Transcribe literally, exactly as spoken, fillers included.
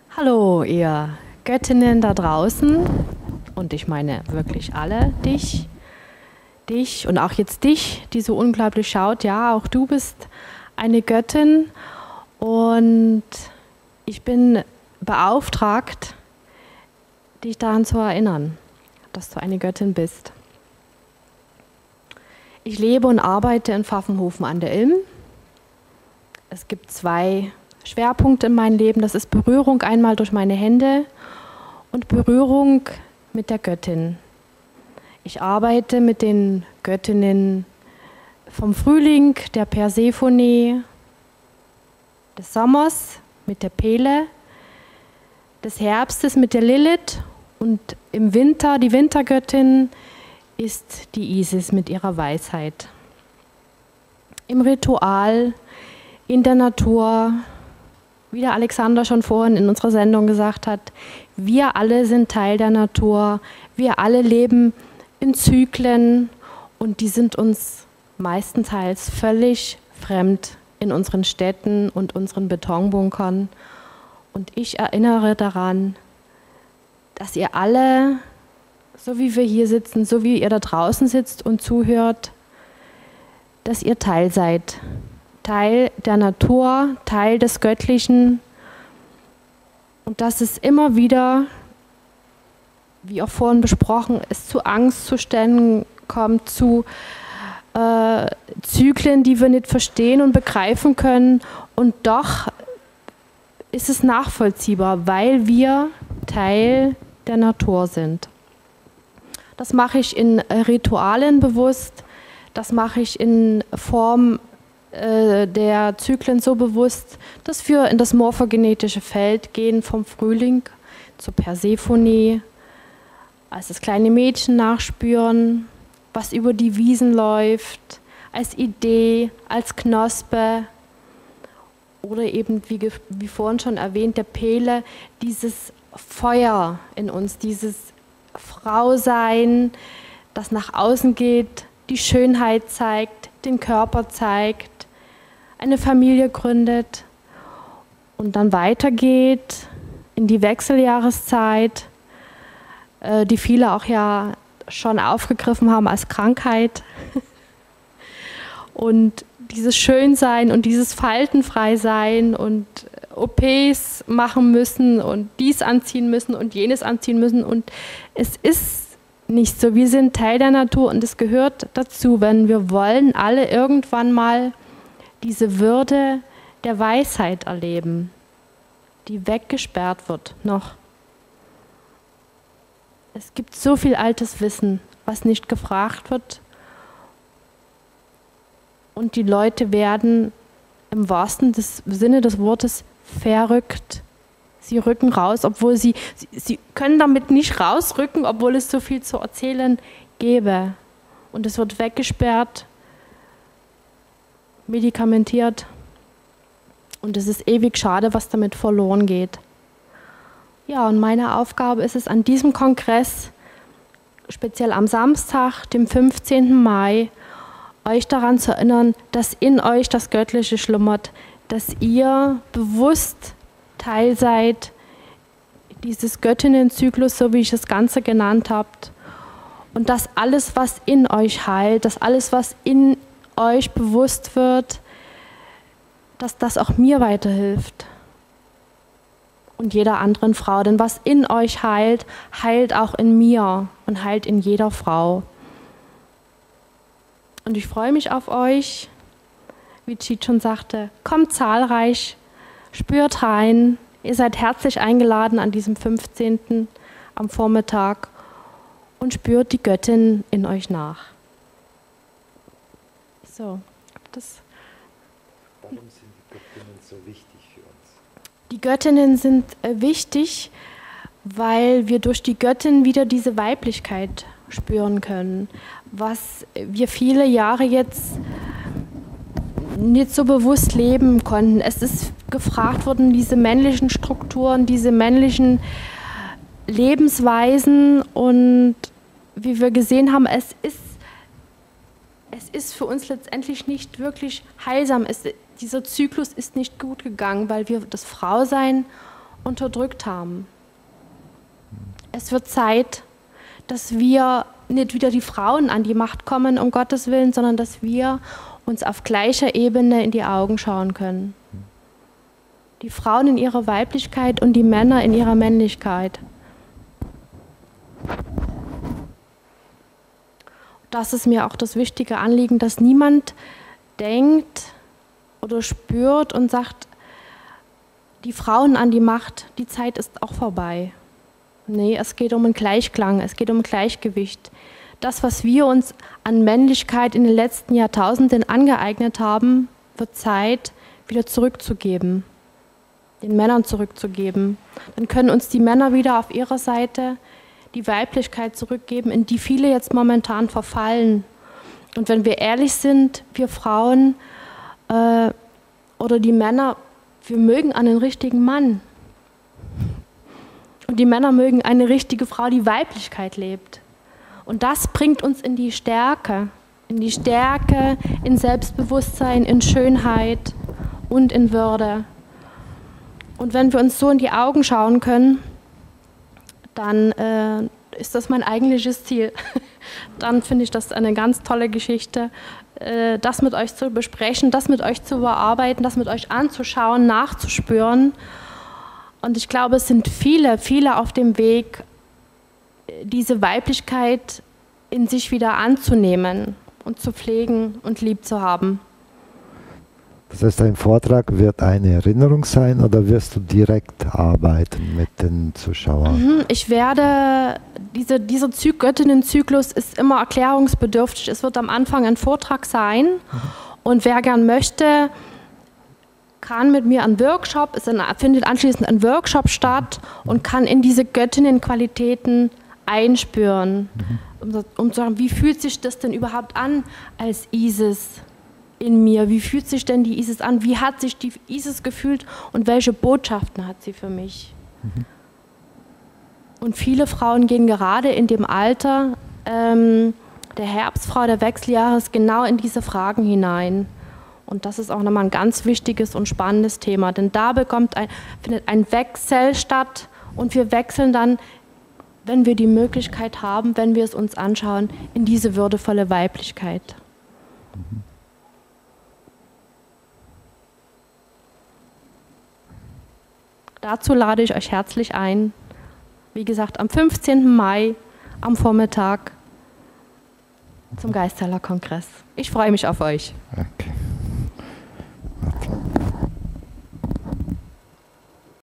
Hallo, ihr Göttinnen da draußen, und ich meine wirklich alle, dich, dich und auch jetzt dich, die so unglaublich schaut. Ja, auch du bist eine Göttin und ich bin beauftragt, dich daran zu erinnern, dass du eine Göttin bist. Ich lebe und arbeite in Pfaffenhofen an der Ilm. Es gibt zwei Schwerpunkte in meinem Leben. Das ist Berührung einmal durch meine Hände und Berührung mit der Göttin. Ich arbeite mit den Göttinnen vom Frühling, der Persephone, des Sommers mit der Pele, des Herbstes mit der Lilith und im Winter, die Wintergöttin, ist die Isis mit ihrer Weisheit. Im Ritual, in der Natur, wie der Alexander schon vorhin in unserer Sendung gesagt hat, wir alle sind Teil der Natur, wir alle leben in Zyklen und die sind uns meistenteils völlig fremd in unseren Städten und unseren Betonbunkern. Und ich erinnere daran, dass ihr alle, so wie wir hier sitzen, so wie ihr da draußen sitzt und zuhört, dass ihr Teil seid. Teil der Natur, Teil des Göttlichen und dass es immer wieder, wie auch vorhin besprochen, es zu Angstzuständen kommt, zu äh, Zyklen, die wir nicht verstehen und begreifen können, und doch ist es nachvollziehbar, weil wir Teil der Natur sind. Das mache ich in Ritualen bewusst, das mache ich in Form der Zyklen so bewusst, dass wir in das morphogenetische Feld gehen, vom Frühling zur Persephone, als das kleine Mädchen nachspüren, was über die Wiesen läuft, als Idee, als Knospe oder eben, wie, wie vorhin schon erwähnt, der Pele, dieses Feuer in uns, dieses Frausein, das nach außen geht, die Schönheit zeigt, den Körper zeigt, eine Familie gründet und dann weitergeht in die Wechseljahreszeit, äh, die viele auch ja schon aufgegriffen haben als Krankheit. Und dieses Schönsein und dieses Faltenfreisein und O Ps machen müssen und dies anziehen müssen und jenes anziehen müssen. Und es ist nicht so. Wir sind Teil der Natur und es gehört dazu, wenn wir wollen, alle irgendwann mal diese Würde der Weisheit erleben, die weggesperrt wird noch. Es gibt so viel altes Wissen, was nicht gefragt wird, und die Leute werden im wahrsten des, Sinne des Wortes verrückt. Sie rücken raus, obwohl sie, sie, sie können damit nicht rausrücken, obwohl es so viel zu erzählen gäbe. Und es wird weggesperrt, medikamentiert, und es ist ewig schade, was damit verloren geht. Ja, und meine Aufgabe ist es, an diesem Kongress, speziell am Samstag, dem fünfzehnten Mai, euch daran zu erinnern, dass in euch das Göttliche schlummert, dass ihr bewusst Teil seid dieses Göttinnenzyklus, so wie ich das Ganze genannt habe, und dass alles, was in euch heilt, dass alles, was in euch bewusst wird, dass das auch mir weiterhilft und jeder anderen Frau. Denn was in euch heilt, heilt auch in mir und heilt in jeder Frau. Und ich freue mich auf euch, wie Cheet schon sagte, kommt zahlreich, spürt rein, ihr seid herzlich eingeladen an diesem fünfzehnten am Vormittag und spürt die Göttin in euch nach. So, das. Warum sind die Göttinnen so wichtig für uns? Die Göttinnen sind äh, wichtig, weil wir durch die Göttin wieder diese Weiblichkeit spüren können, was wir viele Jahre jetzt nicht so bewusst leben konnten. Es ist gefragt worden, diese männlichen Strukturen, diese männlichen Lebensweisen, und wie wir gesehen haben, es ist Es ist für uns letztendlich nicht wirklich heilsam. Es, dieser Zyklus ist nicht gut gegangen, weil wir das Frausein unterdrückt haben. Es wird Zeit, dass wir nicht wieder die Frauen an die Macht kommen, um Gottes Willen, sondern dass wir uns auf gleicher Ebene in die Augen schauen können. Die Frauen in ihrer Weiblichkeit und die Männer in ihrer Männlichkeit. Das ist mir auch das wichtige Anliegen, dass niemand denkt oder spürt und sagt, die Frauen an die Macht, die Zeit ist auch vorbei. Nee, es geht um einen Gleichklang, es geht um ein Gleichgewicht. Das, was wir uns an Männlichkeit in den letzten Jahrtausenden angeeignet haben, wird Zeit, wieder zurückzugeben, den Männern zurückzugeben. Dann können uns die Männer wieder auf ihrer Seite die Weiblichkeit zurückgeben, in die viele jetzt momentan verfallen. Und wenn wir ehrlich sind, wir Frauen äh, oder die Männer, wir mögen einen richtigen Mann. Und die Männer mögen eine richtige Frau, die Weiblichkeit lebt. Und das bringt uns in die Stärke, in die Stärke, in Selbstbewusstsein, in Schönheit und in Würde. Und wenn wir uns so in die Augen schauen können, dann äh, ist das mein eigentliches Ziel. Dann finde ich das eine ganz tolle Geschichte, äh, das mit euch zu besprechen, das mit euch zu bearbeiten, das mit euch anzuschauen, nachzuspüren. Und ich glaube, es sind viele, viele auf dem Weg, diese Weiblichkeit in sich wieder anzunehmen und zu pflegen und lieb zu haben. Das heißt, dein Vortrag wird eine Erinnerung sein oder wirst du direkt arbeiten mit den Zuschauern? Ich werde, diese, dieser Zy- Göttinnenzyklus ist immer erklärungsbedürftig. Es wird am Anfang ein Vortrag sein und wer gern möchte, kann mit mir einen Workshop, es findet anschließend ein Workshop statt und kann in diese Göttinnenqualitäten einspüren, um, um zu sagen, wie fühlt sich das denn überhaupt an als Isis in mir? Wie fühlt sich denn die Isis an? Wie hat sich die Isis gefühlt und welche Botschaften hat sie für mich? Mhm. Und viele Frauen gehen gerade in dem Alter ähm, der Herbstfrau, der Wechseljahres, genau in diese Fragen hinein. Und das ist auch nochmal ein ganz wichtiges und spannendes Thema, denn da bekommt ein, findet ein Wechsel statt und wir wechseln dann, wenn wir die Möglichkeit haben, wenn wir es uns anschauen, in diese würdevolle Weiblichkeit. Mhm. Dazu lade ich euch herzlich ein, wie gesagt, am fünfzehnten Mai am Vormittag zum Geistheiler-Kongress. Ich freue mich auf euch.